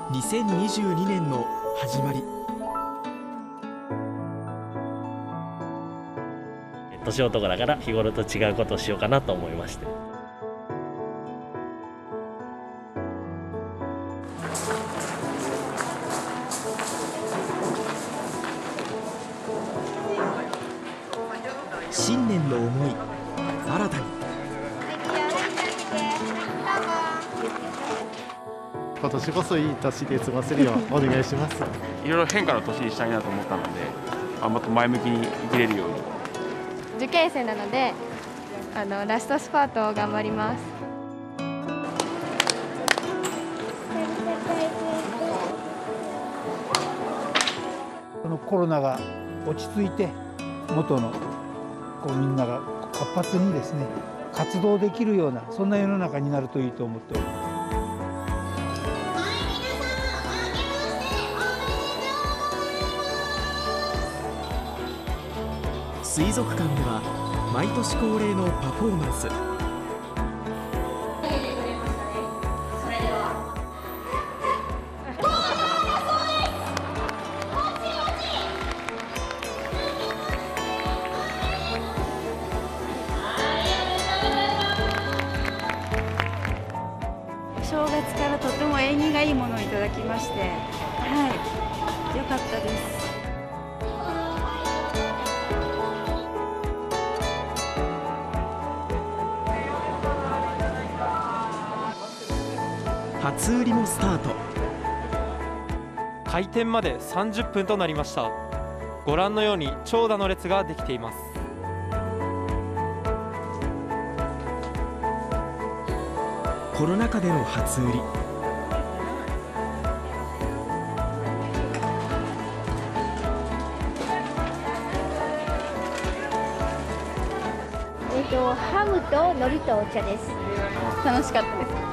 2022年の始まり。 年男だから日頃と違うことをしようかなと思いまして。 新年の思い、新たに。 今年こそいい年で過ごせるようお願いします。 いろいろ変化の年にしたいなと思ったので、もっと前向きに生きれるように。 受験生なのでラストスパートを頑張ります。 このコロナが落ち着いて元のみんなが活発にですね活動できるようなそんな世の中になるといいと思っております。 水族館では毎年恒例のパフォーマンス。 正月からとても縁起がいいものをいただきまして、はい、良かったです。 初売りもスタート。 開店まで30分となりました。ご覧のように長蛇の列ができています。 コロナ禍での初売り。 ハムと海苔とお茶です。 楽しかったです。